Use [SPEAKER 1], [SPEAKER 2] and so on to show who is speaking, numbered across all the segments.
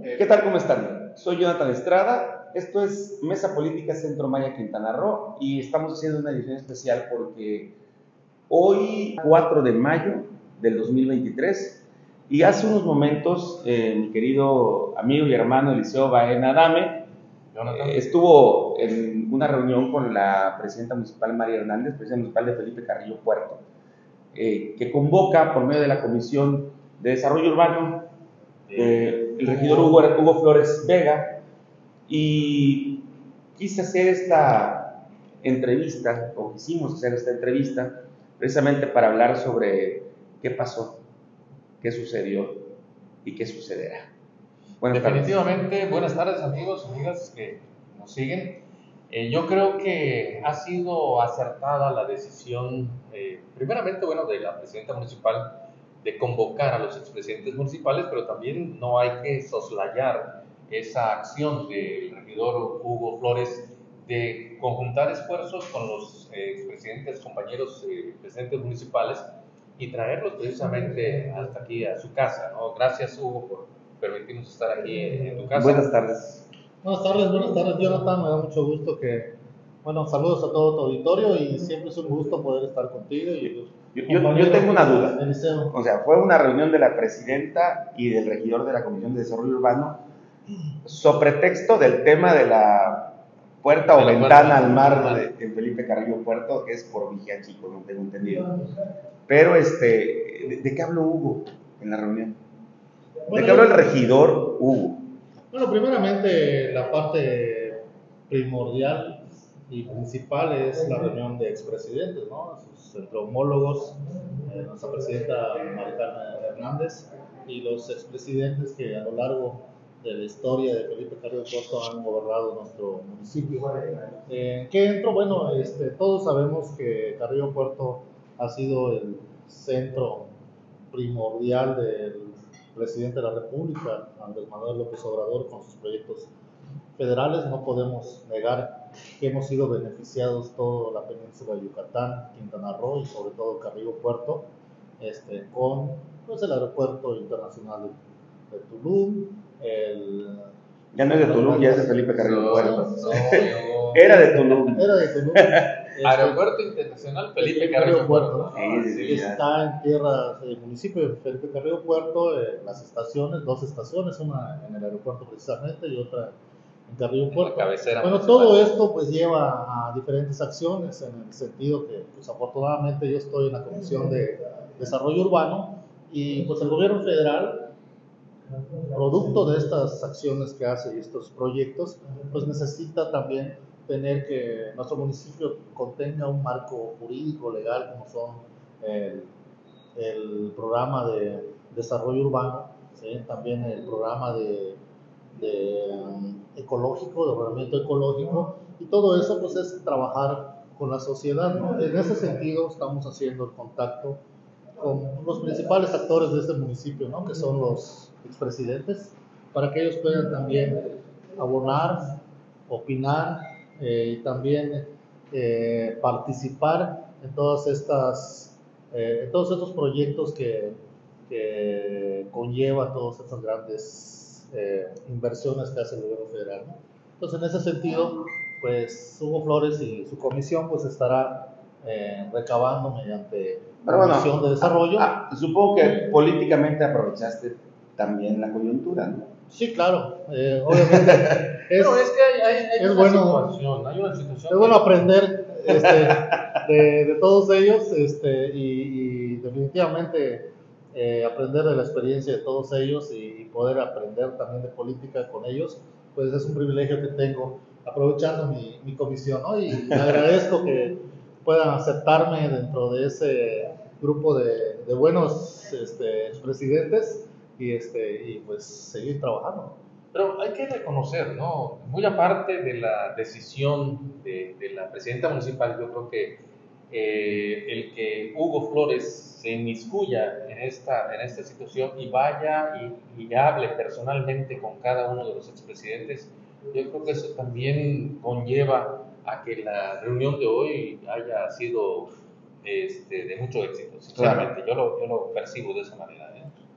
[SPEAKER 1] ¿Qué tal? ¿Cómo están? Soy Jonathan Estrada. Esto es Mesa Política Centro Maya Quintana Roo y estamos haciendo una edición especial porque hoy, 4 de mayo del 2023, y hace unos momentos, mi querido amigo y hermano Eliseo Baena Adame estuvo en una reunión con la presidenta municipal María Hernández, presidenta municipal de Felipe Carrillo Puerto, que convoca por medio de la Comisión de Desarrollo Urbano el regidor Hugo Flores Vega, y quise hacer esta entrevista, o quisimos hacer esta entrevista, precisamente para hablar sobre qué pasó, qué sucedió y qué sucederá.
[SPEAKER 2] Definitivamente, buenas tardes amigos, amigas que nos siguen. Yo creo que ha sido acertada la decisión, primeramente, de la presidenta municipal de convocar a los expresidentes municipales, pero también no hay que soslayar esa acción del regidor Hugo Flores de conjuntar esfuerzos con los expresidentes, compañeros presidentes municipales y traerlos precisamente hasta aquí a su casa, ¿no? Gracias, Hugo, por permitirnos estar aquí en tu casa.
[SPEAKER 1] Buenas tardes.
[SPEAKER 3] Buenas tardes, Jonathan. Me da mucho gusto saludos a todo tu auditorio y siempre es un gusto poder estar contigo.
[SPEAKER 1] Yo tengo una duda.
[SPEAKER 3] Eliseo.
[SPEAKER 1] O sea, fue una reunión de la presidenta y del regidor de la Comisión de Desarrollo Urbano sobre pretexto del tema de la puerta o ventana al mar en Felipe Carrillo Puerto, que es por Vigía Chico, no tengo entendido. Pero, ¿de qué habló Hugo en la reunión? ¿De qué habló el regidor Hugo?
[SPEAKER 3] Bueno, primeramente la parte primordial y principal es la reunión de expresidentes, ¿no? Entre homólogos, nuestra presidenta María Hernández y los expresidentes que a lo largo de la historia de Felipe Carrillo Puerto han gobernado nuestro municipio. ¿Qué entro? Bueno, todos sabemos que Carrillo Puerto ha sido el centro primordial del presidente de la República, Andrés Manuel López Obrador, con sus proyectos federales. No podemos negar que hemos sido beneficiados toda la península de Yucatán, Quintana Roo y sobre todo Carrillo Puerto, con el aeropuerto internacional de Tulum.
[SPEAKER 1] Ya no es de Tulum, ya es de Felipe Carrillo Puerto. Era de Tulum.
[SPEAKER 2] Aeropuerto Internacional Felipe Carrillo Puerto.
[SPEAKER 3] Sí, está en tierra del municipio de Felipe Carrillo Puerto, las estaciones, dos estaciones, una en el aeropuerto precisamente y otra en Carrillo Puerto. Bueno, todo esto pues lleva a diferentes acciones en el sentido que pues afortunadamente yo estoy en la Comisión de Desarrollo Urbano y pues el gobierno federal, producto de estas acciones que hace y estos proyectos, pues necesita también tener que nuestro municipio contenga un marco jurídico, legal, como son el programa de desarrollo urbano, ¿sí? También el programa ecológico, de ordenamiento ecológico, y todo eso pues es trabajar con la sociedad, ¿no? En ese sentido estamos haciendo el contacto con los principales actores de este municipio, ¿no? Que son los expresidentes, para que ellos puedan también abonar, opinar, y también participar en todos estos proyectos que conlleva todas estas grandes inversiones que hace el gobierno federal, ¿no? Entonces, en ese sentido, pues Hugo Flores y su comisión pues estará recabando mediante la Comisión de Desarrollo.
[SPEAKER 1] Supongo que políticamente aprovechaste también la coyuntura, ¿no?
[SPEAKER 3] Sí, claro, obviamente.
[SPEAKER 2] Pero es que hay una
[SPEAKER 3] bueno,
[SPEAKER 2] situación, hay una situación.
[SPEAKER 3] Es bueno aprender de todos ellos y definitivamente aprender de la experiencia de todos ellos y poder aprender también de política con ellos, pues es un privilegio que tengo aprovechando mi comisión, ¿no? Y me agradezco que puedan aceptarme dentro de ese grupo de buenos expresidentes y pues seguir trabajando.
[SPEAKER 2] Pero hay que reconocer, ¿no? Muy aparte de la decisión de la presidenta municipal, yo creo que el que Hugo Flores se inmiscuya en esta situación y vaya y hable personalmente con cada uno de los expresidentes, yo creo que eso también conlleva a que la reunión de hoy haya sido de mucho éxito, sinceramente. Claro. Yo lo percibo de esa manera, ¿eh?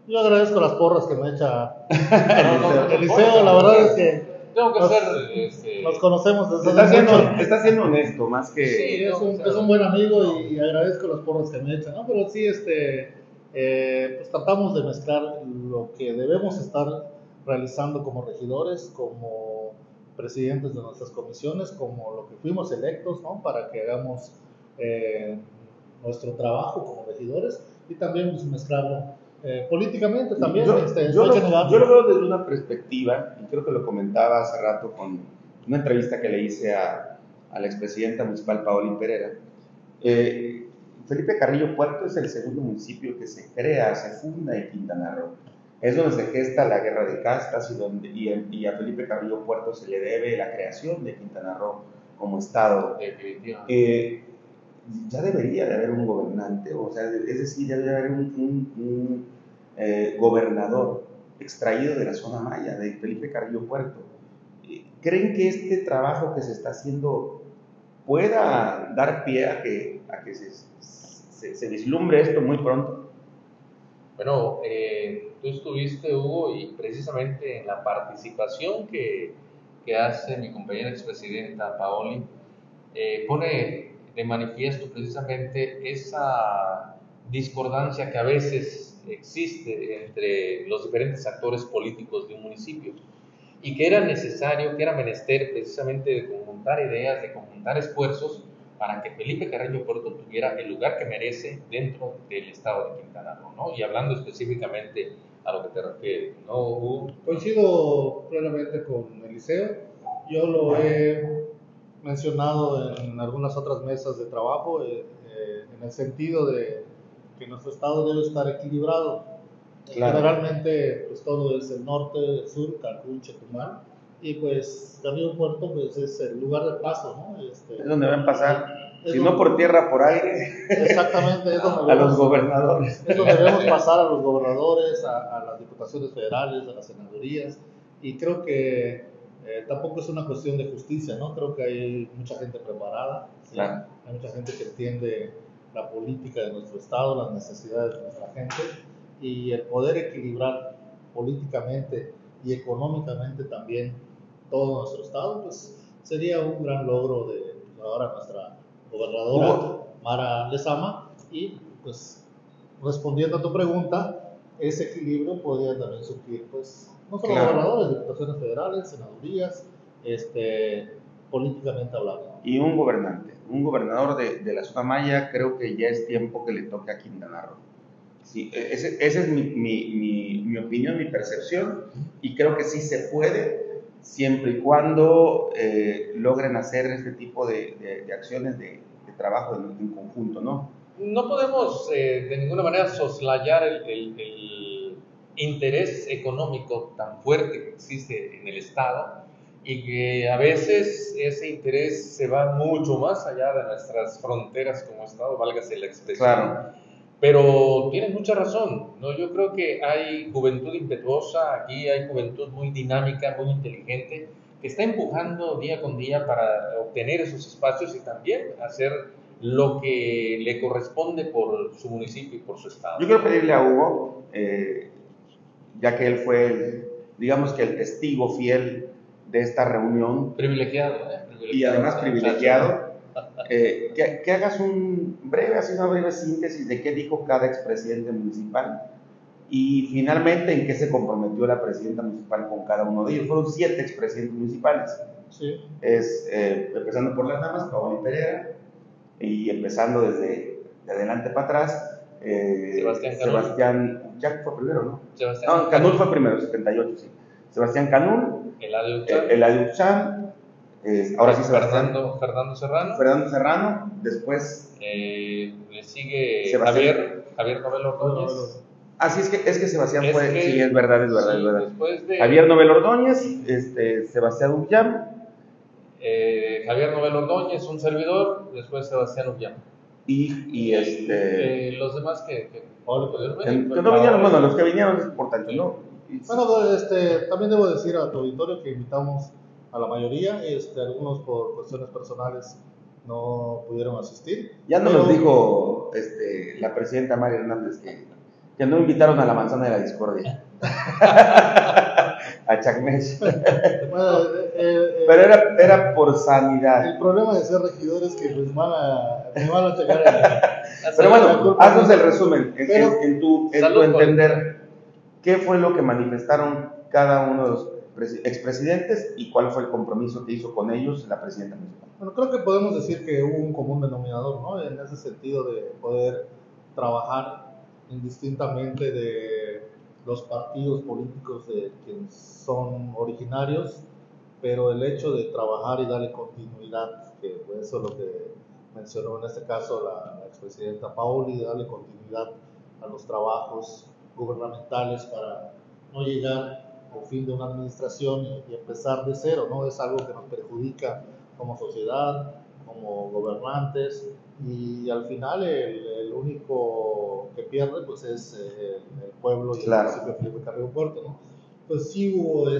[SPEAKER 3] Yo agradezco las porras que me echa Eliseo, la verdad es que
[SPEAKER 2] tengo que
[SPEAKER 3] nos conocemos desde hace mucho.
[SPEAKER 1] Está siendo honesto, más que...
[SPEAKER 3] Sí, es un buen amigo y agradezco las porras que me echan, ¿no? Pero sí, pues tratamos de mezclar lo que debemos estar realizando como regidores, como presidentes de nuestras comisiones, como lo que fuimos electos, ¿no? Para que hagamos nuestro trabajo como regidores y también pues, mezclarlo políticamente también.
[SPEAKER 1] Yo lo veo desde una perspectiva, y creo que lo comentaba hace rato con una entrevista que le hice a la expresidenta municipal Paoli Pereira. Felipe Carrillo Puerto es el segundo municipio que se crea, se funda en Quintana Roo. Es donde se gesta la guerra de castas y a Felipe Carrillo Puerto se le debe la creación de Quintana Roo como estado. Ya debería de haber un gobernante, o sea, es decir, ya debe haber un gobernador extraído de la zona maya, de Felipe Carrillo Puerto. ¿Creen que este trabajo que se está haciendo pueda dar pie a que se vislumbre esto muy pronto?
[SPEAKER 2] Bueno, tú estuviste, Hugo, y precisamente en la participación que hace mi compañera expresidenta Paoli, pone de manifiesto precisamente esa discordancia que a veces existe entre los diferentes actores políticos de un municipio y que era necesario, que era menester precisamente de conjuntar ideas, de conjuntar esfuerzos para que Felipe Carrillo Puerto tuviera el lugar que merece dentro del estado de Quintana Roo, ¿no? Y hablando específicamente a lo que te refieres, ¿no, Hugo?
[SPEAKER 3] Coincido plenamente con Eliseo. Yo lo he mencionado en algunas otras mesas de trabajo, en el sentido de que nuestro estado debe estar equilibrado. Claro. Generalmente, pues todo es el norte, el sur, Cancún, Chetumal, y pues Carrillo Puerto pues, es el lugar de paso, ¿no?
[SPEAKER 1] Es donde van a pasar, si no por tierra, por aire.
[SPEAKER 3] Exactamente, es donde
[SPEAKER 1] a los gobernadores.
[SPEAKER 3] Es donde debemos pasar a los gobernadores, a las diputaciones federales, a las senadurías, y creo que tampoco es una cuestión de justicia, ¿no? Creo que hay mucha gente preparada, ¿sí? Claro. Hay mucha gente que entiende la política de nuestro estado, las necesidades de nuestra gente, y el poder equilibrar políticamente y económicamente también todo nuestro estado, pues sería un gran logro de ahora nuestra gobernadora Mara Lezama. Y pues respondiendo a tu pregunta, ese equilibrio podría también surgir pues no solo gobernadores, diputaciones federales, senadurías, políticamente hablando.
[SPEAKER 1] Y un gobernador de la zona maya, creo que ya es tiempo que le toque a Quintana Roo. Sí, esa es mi opinión, mi percepción, y creo que sí se puede, siempre y cuando logren hacer este tipo de acciones de trabajo en conjunto, ¿no?
[SPEAKER 2] No podemos de ninguna manera soslayar el interés económico tan fuerte que existe en el Estado y que a veces ese interés se va mucho más allá de nuestras fronteras como Estado, válgase la expresión. Claro. Pero tienes mucha razón, ¿no? Yo creo que hay juventud impetuosa, aquí hay juventud muy dinámica, muy inteligente, que está empujando día con día para obtener esos espacios y también hacer lo que le corresponde por su municipio y por su estado.
[SPEAKER 1] Yo quiero pedirle a Hugo, ya que él fue, digamos que el testigo fiel de esta reunión.
[SPEAKER 2] Privilegiado,
[SPEAKER 1] y además privilegiado. Que hagas una breve síntesis de qué dijo cada expresidente municipal y finalmente en qué se comprometió la presidenta municipal con cada uno de ellos. Fueron 7 expresidentes municipales. Sí. Empezando por las damas, Paoli Pereira, y empezando desde adelante para atrás, Sebastián Uchac fue primero, ¿no? Canul fue primero, 78, sí. Sebastián Canul, Eladio Ucham, ahora sí
[SPEAKER 2] Fernando
[SPEAKER 1] Serrano, después
[SPEAKER 2] le sigue Javier Nobel Ordóñez.
[SPEAKER 1] Así es que Sebastián fue, sí, es verdad.
[SPEAKER 2] Después de
[SPEAKER 1] Javier Nobel Ordóñez, Sebastián Ullam,
[SPEAKER 2] Javier Nobel Ordóñez, un servidor, después Sebastián Ullam.
[SPEAKER 1] Y
[SPEAKER 2] los demás que
[SPEAKER 1] no vinieron, bueno, los que vinieron es importante, ¿no?
[SPEAKER 3] Bueno, también debo decir a tu auditorio que invitamos a la mayoría, algunos por cuestiones personales no pudieron asistir.
[SPEAKER 1] Ya nos dijo la presidenta María Hernández Que no invitaron a la manzana de la discordia. A Chacmés.
[SPEAKER 3] Bueno,
[SPEAKER 1] Pero era por sanidad.
[SPEAKER 3] el problema de ser regidor es que me van a checar el...
[SPEAKER 1] Pero bueno, haznos el resumen. En tu
[SPEAKER 2] Salud,
[SPEAKER 1] entender, ¿qué fue lo que manifestaron cada uno de los expresidentes y cuál fue el compromiso que hizo con ellos la presidenta municipal?
[SPEAKER 3] Bueno, creo que podemos decir que hubo un común denominador, ¿no? En ese sentido de poder trabajar indistintamente de los partidos políticos de quienes son originarios, pero el hecho de trabajar y darle continuidad, que eso es lo que mencionó en este caso la expresidenta Paoli, darle continuidad a los trabajos gubernamentales para no llegar al fin de una administración y empezar de cero, ¿no? Es algo que nos perjudica como sociedad, como gobernantes, y al final el único que pierde pues es el pueblo y
[SPEAKER 1] Claro.
[SPEAKER 3] el municipio de Felipe Carrillo Puerto, ¿no? Pues sí hubo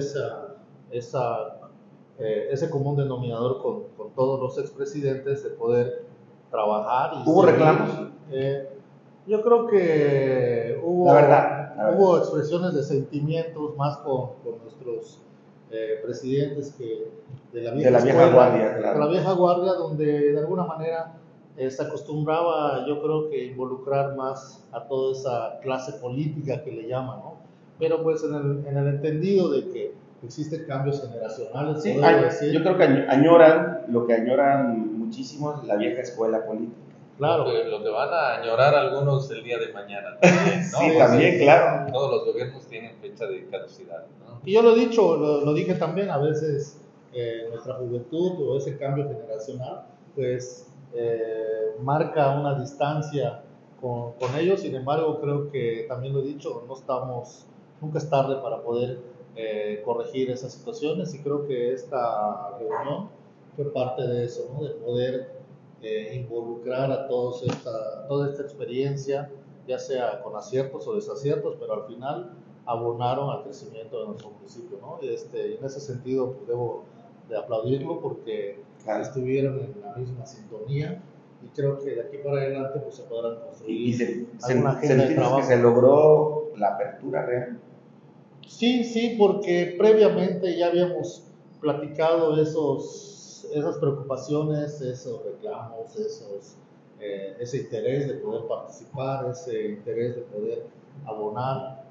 [SPEAKER 3] ese común denominador con todos los expresidentes de poder trabajar. Y
[SPEAKER 1] ¿Hubo reclamos?
[SPEAKER 3] Yo creo que hubo,
[SPEAKER 1] La verdad.
[SPEAKER 3] Hubo expresiones de sentimientos más con nuestros presidentes que de la vieja
[SPEAKER 1] guardia, claro.
[SPEAKER 3] de la vieja guardia, donde de alguna manera se acostumbraba, yo creo que involucrar más a toda esa clase política que le llaman, ¿no? Pero pues en el entendido de que existen cambios generacionales.
[SPEAKER 1] Sí, yo creo que añoran, lo que añoran muchísimo, la vieja escuela política.
[SPEAKER 3] Claro.
[SPEAKER 2] Lo que van a añorar algunos el día de mañana también, ¿no?
[SPEAKER 1] Sí, también, claro.
[SPEAKER 2] Todos los gobiernos tienen fecha de caducidad, ¿no?
[SPEAKER 3] Y yo lo he dicho, lo dije también, a veces nuestra juventud o ese cambio generacional, pues marca una distancia con ellos. Sin embargo, creo que también lo he dicho, nunca es tarde para poder corregir esas situaciones, y creo que esta reunión fue parte de eso, ¿no? De poder involucrar a toda esta experiencia, ya sea con aciertos o desaciertos, pero al final abonaron al crecimiento de nuestro municipio, ¿no? Y en ese sentido pues, debo de aplaudirlo porque estuvieron en la misma sintonía, y creo que de aquí para adelante pues, se podrán construir
[SPEAKER 1] alguna agenda de trabajo. Que se logró la apertura real.
[SPEAKER 3] Sí, porque previamente ya habíamos platicado esas preocupaciones, esos reclamos, ese interés de poder participar, ese interés de poder abonar,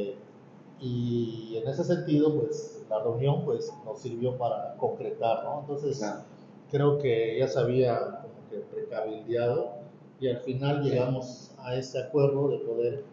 [SPEAKER 3] y en ese sentido pues la reunión pues nos sirvió para concretar, ¿no? Entonces creo que ya se había como que precabildeado, y al final llegamos a ese acuerdo de poder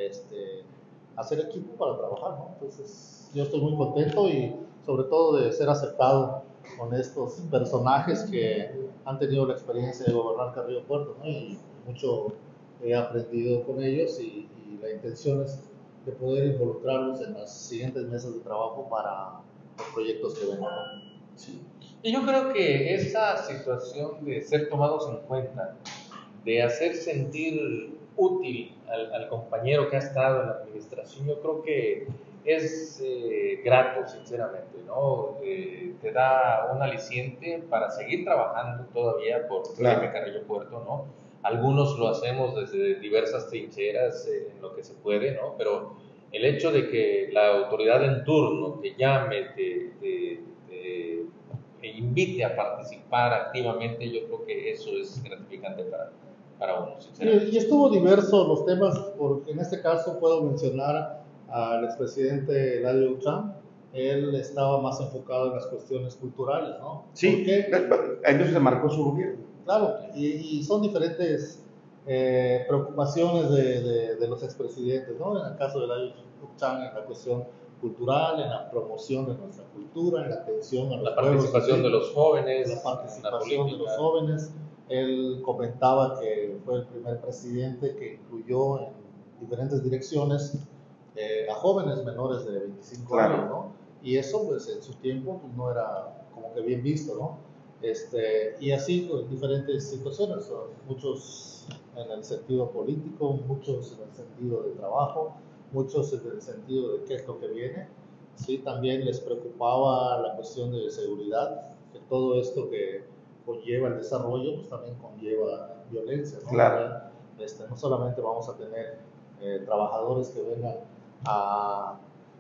[SPEAKER 3] hacer equipo para trabajar, ¿no? Entonces yo estoy muy contento, y sobre todo de ser aceptado con estos personajes que han tenido la experiencia de gobernar Carrillo Puerto, ¿no? Y mucho he aprendido con ellos, y la intención es de poder involucrarlos en las siguientes mesas de trabajo para los proyectos que vengan, ¿no?
[SPEAKER 2] Sí. Y yo creo que esa situación de ser tomados en cuenta, de hacer sentir útil al compañero que ha estado en la administración, yo creo que es grato, sinceramente, ¿no? Te da un aliciente para seguir trabajando todavía por Felipe Carrillo Puerto, ¿no? Algunos lo hacemos desde diversas trincheras, en lo que se puede, ¿no? Pero el hecho de que la autoridad en turno te llame, te invite a participar activamente, yo creo que eso es gratificante para uno, sinceramente.
[SPEAKER 3] Y estuvo diverso los temas, porque en este caso puedo mencionar al expresidente Eladio Uchán. Él estaba más enfocado en las cuestiones culturales, ¿no?
[SPEAKER 1] Sí, entonces se marcó su gobierno.
[SPEAKER 3] Claro, y son diferentes preocupaciones de los expresidentes, ¿no? En el caso de Eladio Uchán, en la cuestión cultural, en la promoción de nuestra cultura, en la atención a los
[SPEAKER 2] la participación de los jóvenes,
[SPEAKER 3] la participación de los jóvenes. Él comentaba que fue el primer presidente que incluyó en diferentes direcciones a jóvenes menores de 25 años, ¿no? Y eso, pues, en su tiempo pues, no era como que bien visto, ¿no? Y así, pues, diferentes situaciones, muchos en el sentido político, muchos en el sentido de trabajo, muchos en el sentido de qué es lo que viene. Sí, también les preocupaba la cuestión de seguridad, que todo esto que conlleva el desarrollo, pues también conlleva violencia, ¿no?
[SPEAKER 1] Claro.
[SPEAKER 3] No solamente vamos a tener trabajadores que vengan a,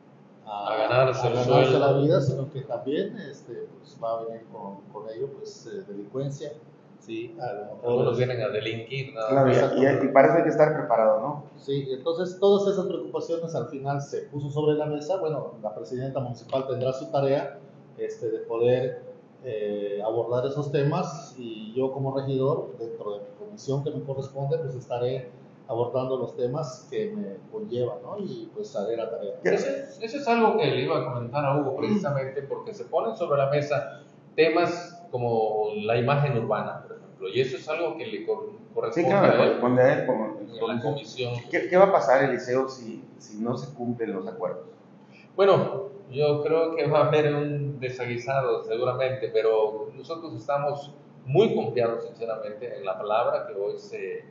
[SPEAKER 2] ganarse el
[SPEAKER 3] ganarse
[SPEAKER 2] sueldo.
[SPEAKER 3] la vida, sino que también pues, va a venir con ello pues, delincuencia. Sí, a lo mejor,
[SPEAKER 2] Algunos vienen a delinquir, nada
[SPEAKER 1] Claro,
[SPEAKER 2] más.
[SPEAKER 1] y para eso hay que estar preparado, ¿no?
[SPEAKER 3] Sí, entonces todas esas preocupaciones al final se puso sobre la mesa. Bueno, la presidenta municipal tendrá su tarea de poder abordar esos temas, y yo como regidor, dentro de mi comisión que me corresponde, pues estaré abordando los temas que me conllevan, ¿no? Y pues haré la tarea.
[SPEAKER 2] Eso es algo que le iba a comentar a Hugo, precisamente porque se ponen sobre la mesa temas como la imagen urbana, por ejemplo, y eso es algo que le corresponde
[SPEAKER 1] Sí, claro, le
[SPEAKER 2] a él
[SPEAKER 1] corresponde a él como
[SPEAKER 2] en la comisión.
[SPEAKER 1] ¿Qué va a pasar, Eliseo, si no se cumplen los acuerdos?
[SPEAKER 2] Bueno, yo creo que va a haber un desaguisado seguramente, pero nosotros estamos muy confiados sinceramente en la palabra que hoy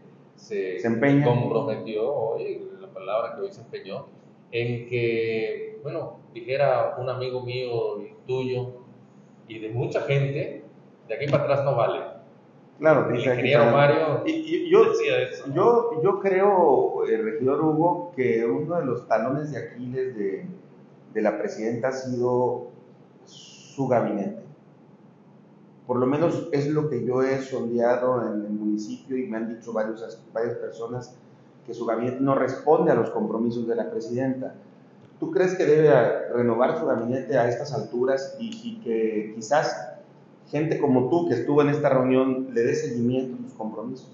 [SPEAKER 2] se
[SPEAKER 1] empeña,
[SPEAKER 2] comprometió, hoy, la palabra que hoy se empeñó, en que, bueno, dijera un amigo mío y tuyo y de mucha gente, de aquí para atrás no vale.
[SPEAKER 1] Claro,
[SPEAKER 2] El ingeniero Mario decía eso.
[SPEAKER 1] Yo creo, regidor Hugo, que uno de los talones de Aquiles de la presidenta ha sido su gabinete. Por lo menos es lo que yo he sondeado en el municipio, y me han dicho varias personas que su gabinete no responde a los compromisos de la presidenta. ¿Tú crees que debe renovar su gabinete a estas alturas y que quizás gente como tú, que estuvo en esta reunión, le dé seguimiento a sus compromisos?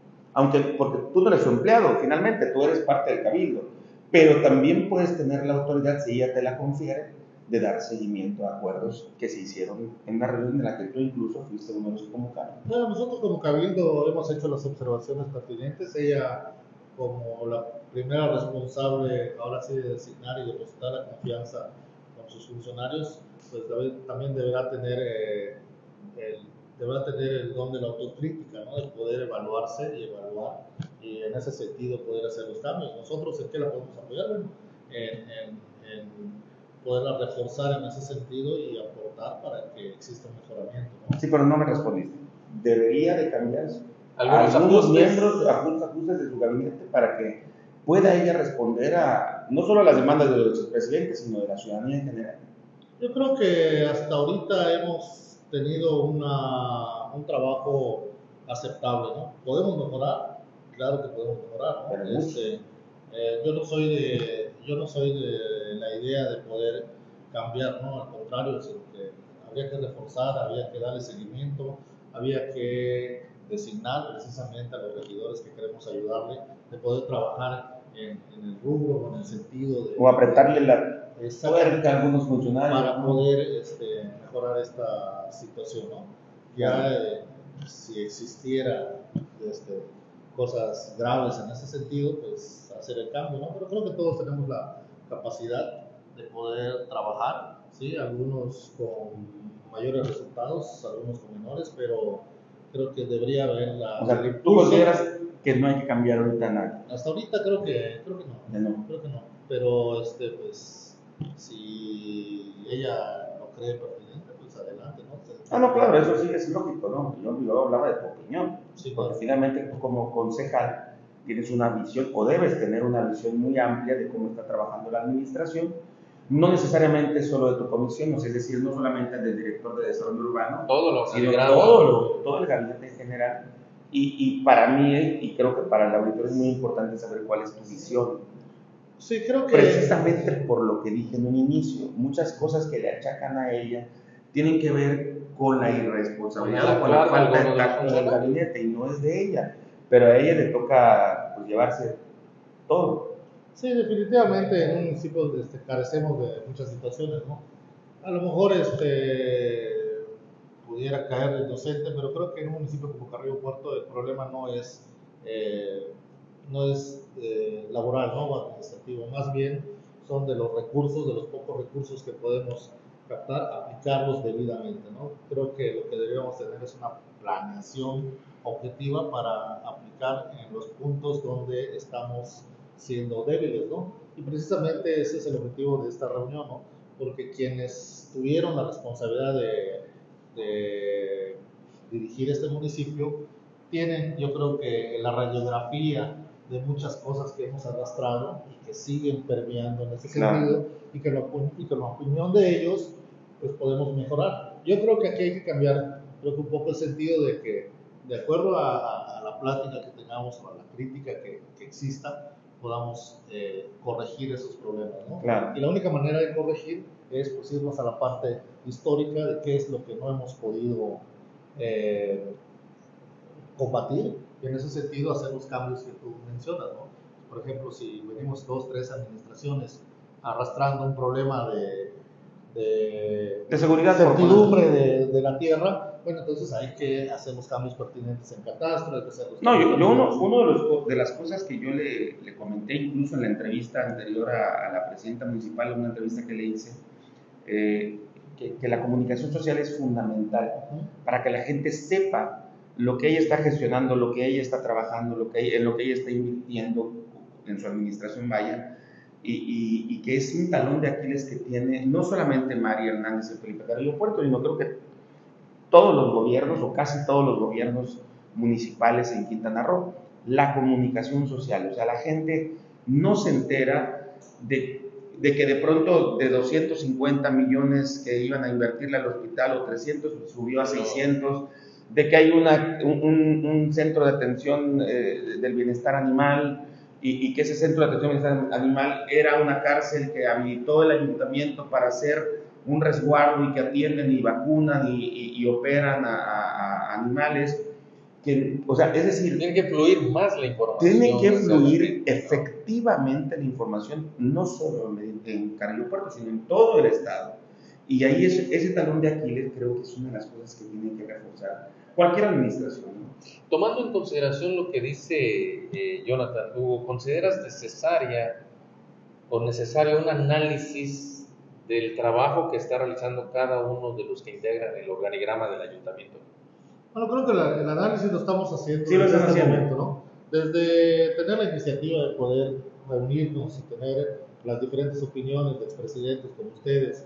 [SPEAKER 1] Porque tú no eres su empleado, finalmente, tú eres parte del cabildo, pero también puedes tener la autoridad, si ella te la confiere, de dar seguimiento a acuerdos que se hicieron en una reunión en la que tú incluso fuiste uno de los convocados.
[SPEAKER 3] Bueno, nosotros como cabildo hemos hecho las observaciones pertinentes. Ella, como la primera responsable, ahora sí, de designar y depositar la confianza con sus funcionarios, pues también deberá tener el don de la autocrítica, ¿no? De poder evaluarse y evaluar, y en ese sentido poder hacer los cambios. Nosotros, ¿en qué la podemos apoyar? Bueno, en poderla reforzar en ese sentido y aportar para que exista un mejoramiento, ¿no?
[SPEAKER 1] Sí, pero no me respondiste. ¿Debería de cambiarse
[SPEAKER 2] algunos
[SPEAKER 1] miembros, algunos ajustes de su gabinete para que pueda ella responder no solo a las demandas de los presidentes, sino de la ciudadanía en general?
[SPEAKER 3] Yo creo que hasta ahorita hemos tenido un trabajo aceptable, ¿no? ¿Podemos mejorar? Claro que podemos mejorar, ¿no?
[SPEAKER 1] Pero
[SPEAKER 3] Yo no soy de la idea de poder cambiar, ¿no? Al contrario, sino que habría que reforzar, había que darle seguimiento, había que designar precisamente a los regidores que queremos ayudarle, de poder trabajar en el rubro, en el sentido de...
[SPEAKER 1] O apretarle la
[SPEAKER 3] Exactamente,
[SPEAKER 1] a algunos funcionarios,
[SPEAKER 3] para
[SPEAKER 1] ¿no?
[SPEAKER 3] poder mejorar esta situación, ¿no? Ya si existiera cosas graves en ese sentido, pues hacer el cambio, ¿no? Pero creo que todos tenemos la capacidad de poder trabajar, ¿sí? Algunos con mayores resultados, algunos con menores, pero creo que debería haber
[SPEAKER 1] O sea, ¿tú consideras que no hay que cambiar ahorita nada?
[SPEAKER 3] Hasta ahorita creo que no. Creo que no. Pero pues si ella lo cree pertinente, pues adelante, ¿no?
[SPEAKER 1] No, claro, eso sí es lógico, ¿no? Yo hablaba de tu opinión,
[SPEAKER 3] Sí,
[SPEAKER 1] porque
[SPEAKER 3] claro.
[SPEAKER 1] finalmente tú como concejal tienes una visión, o debes tener una visión muy amplia de cómo está trabajando la administración, no necesariamente solo de tu comisión, es decir, no solamente del director de desarrollo urbano, sino todo el gabinete en general. Y para mí, y creo que para el auditor, es muy importante saber cuál es tu visión.
[SPEAKER 3] Sí, creo que...
[SPEAKER 1] Precisamente por lo que dije en un inicio, muchas cosas que le achacan a ella tienen que ver con la irresponsabilidad o con la falta de tacto del gabinete, y no es de ella, pero a ella le toca pues, llevarse todo.
[SPEAKER 3] Sí, definitivamente en un municipio carecemos de muchas situaciones, ¿no? A lo mejor pudiera caer inocente, pero creo que en un municipio como Carrillo Puerto el problema no es laboral, ¿no? O administrativo, más bien son de los recursos, de los pocos recursos que podemos captar, aplicarlos debidamente, ¿no? Creo que lo que deberíamos tener es una planeación objetiva para aplicar en los puntos donde estamos siendo débiles, ¿no? Y precisamente ese es el objetivo de esta reunión, ¿no? Porque quienes tuvieron la responsabilidad de dirigir este municipio tienen, yo creo que la radiografía de muchas cosas que hemos arrastrado y que siguen permeando en ese
[SPEAKER 1] Claro.
[SPEAKER 3] sentido, y que con la opinión de ellos pues podemos mejorar. Yo creo que aquí hay que cambiar, creo que un poco el sentido de que, de acuerdo a la plática que tengamos o a la crítica que exista, podamos corregir esos problemas, ¿no?
[SPEAKER 1] Claro.
[SPEAKER 3] Y la única manera de corregir es pues, irnos a la parte histórica de qué es lo que no hemos podido combatir, y en ese sentido hacer los cambios que tú mencionas, ¿no? Por ejemplo, si venimos 2, 3 administraciones arrastrando un problema
[SPEAKER 1] De seguridad,
[SPEAKER 3] certidumbre de la tierra, bueno, entonces hay que hacer los cambios pertinentes en catastro, hay que hacer los
[SPEAKER 1] No,
[SPEAKER 3] cambios
[SPEAKER 1] uno de las cosas que yo le comenté, incluso en la entrevista anterior a la presidenta municipal, una entrevista que le hice, que la comunicación social es fundamental para que la gente sepa lo que ella está gestionando, lo que ella está trabajando, en lo que ella está invirtiendo en su administración, vaya, y que es un talón de Aquiles que tiene no solamente María Hernández y Felipe Carrillo Puerto, sino creo que todos los gobiernos o casi todos los gobiernos municipales en Quintana Roo, la comunicación social. O sea, la gente no se entera de que de pronto de 250 millones que iban a invertirle al hospital o 300 subió a 600, de que hay un centro de atención del bienestar animal y que ese centro de atención del bienestar animal era una cárcel que habilitó el ayuntamiento para hacer un resguardo y que atienden y vacunan y operan a animales. O sea, es decir,
[SPEAKER 2] tiene que fluir más la información.
[SPEAKER 1] Tiene que fluir efectivamente la información, no solo en Carrillo Puerto, sino en todo el estado. Y ahí ese talón de Aquiles creo que es una de las cosas que tiene que reforzar cualquier administración, ¿no?
[SPEAKER 2] Tomando en consideración lo que dice Jonathan Hugo, ¿consideras necesaria o necesario un análisis del trabajo que está realizando cada uno de los que integran el organigrama del ayuntamiento?
[SPEAKER 3] Bueno, creo que el análisis lo estamos haciendo
[SPEAKER 1] Sí, lo
[SPEAKER 3] desde
[SPEAKER 1] están
[SPEAKER 3] este
[SPEAKER 1] haciendo.
[SPEAKER 3] momento, ¿no? Desde tener la iniciativa de poder reunirnos y tener las diferentes opiniones de expresidentes como ustedes,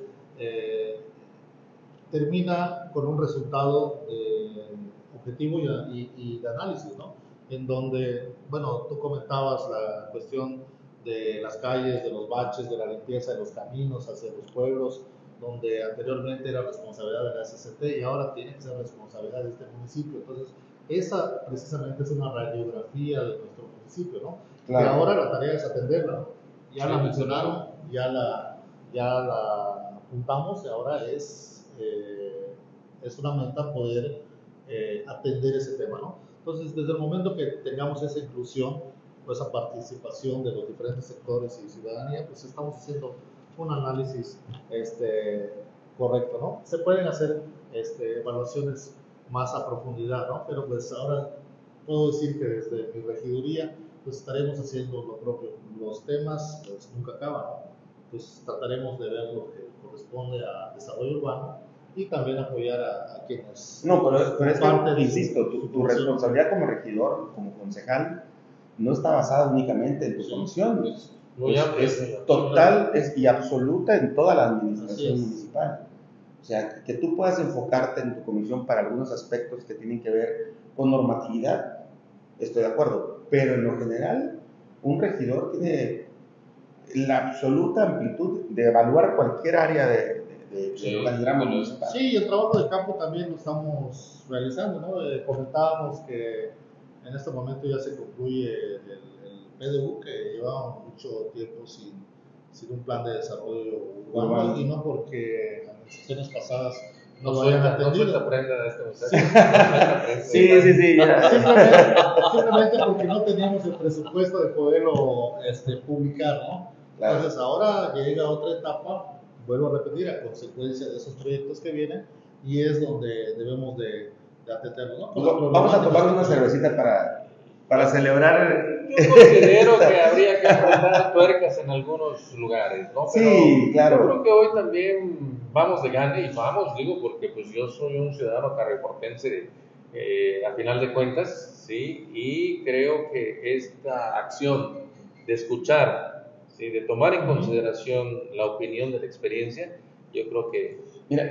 [SPEAKER 3] termina con un resultado objetivo y de análisis, ¿no? En donde, bueno, tú comentabas la cuestión de las calles, de los baches, de la limpieza de los caminos hacia los pueblos, donde anteriormente era responsabilidad de la SCT y ahora tiene que ser responsabilidad de este municipio. Entonces, esa precisamente es una radiografía de nuestro municipio, ¿no?
[SPEAKER 1] Claro.
[SPEAKER 3] Y ahora la tarea es atenderla, ¿no? Ya la mencionaron, ya la apuntamos y ahora es una meta poder atender ese tema, ¿no? Entonces, desde el momento que tengamos esa inclusión, o esa participación de los diferentes sectores y ciudadanía, pues estamos haciendo un análisis correcto, ¿no? Se pueden hacer evaluaciones más a profundidad, ¿no? Pero pues ahora puedo decir que desde mi regiduría pues estaremos haciendo lo propio. Los temas pues nunca acaban, ¿no? Pues trataremos de ver lo que corresponde a desarrollo urbano y también apoyar a quienes...
[SPEAKER 1] No, pero es que, insisto, tu
[SPEAKER 3] función.
[SPEAKER 1] responsabilidad como regidor, como concejal, no está basada únicamente en tu comisión. Es total y absoluta en toda la administración municipal. O sea, que tú puedas enfocarte en tu comisión para algunos aspectos que tienen que ver con normatividad, estoy de acuerdo, pero en lo general, un regidor tiene la absoluta amplitud de evaluar cualquier área del organigrama municipal.
[SPEAKER 3] Sí, el trabajo de campo también lo estamos realizando, ¿no? Comentábamos que en este momento ya se concluye el PDU, que llevaba mucho tiempo sin un plan de desarrollo urbano, y no porque administraciones pasadas no lo hayan atendido.
[SPEAKER 2] No prenda de este muchacho.
[SPEAKER 1] Sí.
[SPEAKER 3] Simplemente porque no teníamos el presupuesto de poderlo publicar, ¿no? Claro. Entonces ahora llega otra etapa, vuelvo a repetir, a consecuencia de esos proyectos que vienen, y es donde debemos de atenderlo, ¿no?
[SPEAKER 1] Vamos a tomar una cervecita para celebrar.
[SPEAKER 2] Yo considero que habría que apretar tuercas en algunos lugares, ¿no? Pero
[SPEAKER 1] sí, claro.
[SPEAKER 2] Yo creo que hoy también vamos de gane, y vamos, digo, porque pues yo soy un ciudadano carrioportense a final de cuentas, ¿sí? Y creo que esta acción de escuchar, ¿sí? De tomar en consideración la opinión de la experiencia, yo creo que...
[SPEAKER 1] Mira,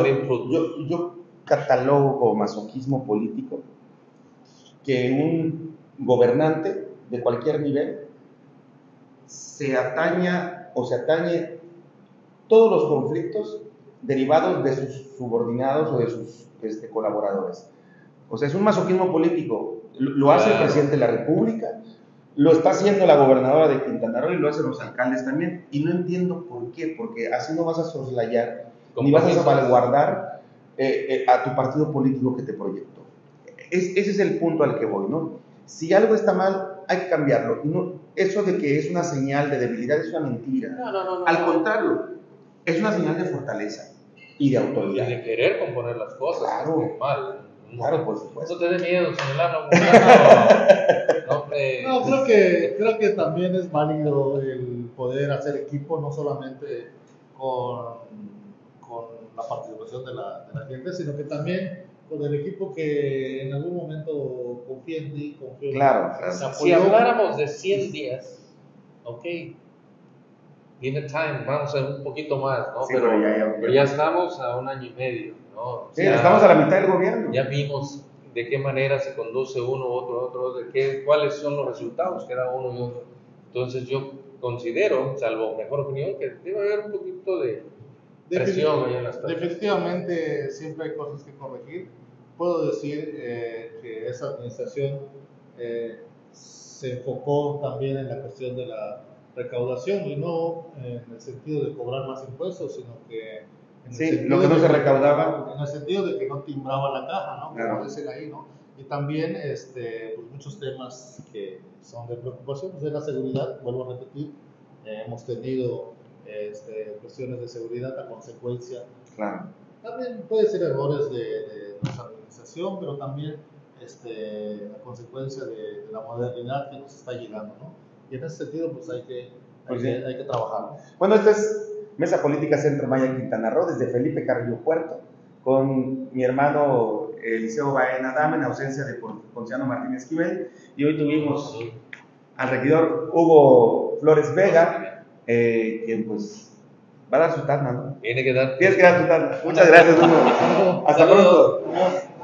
[SPEAKER 1] yo catalogo como masoquismo político que un gobernante de cualquier nivel, se atañe todos los conflictos derivados de sus subordinados o de sus colaboradores. O sea, es un masoquismo político. Lo hace el presidente de la República, lo está haciendo la gobernadora de Quintana Roo y lo hacen los alcaldes también. Y no entiendo por qué, porque así no vas a soslayar ni vas a salvaguardar a tu partido político que te proyectó. Ese es el punto al que voy, ¿no? Si algo está mal, hay que cambiarlo. No, eso de que es una señal de debilidad es una mentira.
[SPEAKER 2] No.
[SPEAKER 1] Al contrario, es una señal de fortaleza y de autoridad.
[SPEAKER 2] Y de querer componer las cosas.
[SPEAKER 1] Claro.
[SPEAKER 2] Mal.
[SPEAKER 1] Claro, por supuesto.
[SPEAKER 2] No te dé miedo, señor
[SPEAKER 3] No, creo que también es válido el poder hacer equipo, no solamente con la participación de la gente, sino que también con el equipo que en algún momento confía en ti, confía en ti.
[SPEAKER 1] Claro.
[SPEAKER 2] Si habláramos de 100 días, ok, give it time, vamos a un poquito más, ¿no?
[SPEAKER 1] Sí,
[SPEAKER 2] pero ya estamos a 1 año y medio, ¿no?
[SPEAKER 1] Sí, estamos a la mitad del gobierno.
[SPEAKER 2] Ya vimos de qué manera se conduce uno, otro, cuáles son los resultados que da uno y otro. Entonces yo considero, salvo mejor opinión, que debe haber un poquito de presión ahí en las tareas.
[SPEAKER 3] Definitivamente siempre hay cosas que corregir. Puedo decir que esa administración se enfocó también en la cuestión de la recaudación y no en el sentido de cobrar más impuestos, sino que
[SPEAKER 1] lo que no se recaudaba.
[SPEAKER 3] En el sentido de que no timbraba la caja, ¿no?
[SPEAKER 1] Claro.
[SPEAKER 3] Como dicen ahí, ¿no? Y también pues muchos temas que son de preocupación, pues de la seguridad, vuelvo a repetir, hemos tenido cuestiones de seguridad a consecuencia.
[SPEAKER 1] Claro.
[SPEAKER 3] También puede ser errores de nuestra administración, pero también a consecuencia de la modernidad que nos está llegando, ¿no? Y en ese sentido, pues hay que trabajar.
[SPEAKER 1] Bueno, esta es Mesa Política Centro Maya Quintana Roo, desde Felipe Carrillo Puerto, con mi hermano Eliseo Baena Dama, en ausencia de Ponciano Martínez Esquivel, y hoy tuvimos al regidor Hugo Flores Vega, quien pues va a dar su tanda, ¿no?
[SPEAKER 2] Tienes que dar
[SPEAKER 1] tu tanda. Muchas gracias, Hugo. Hasta pronto.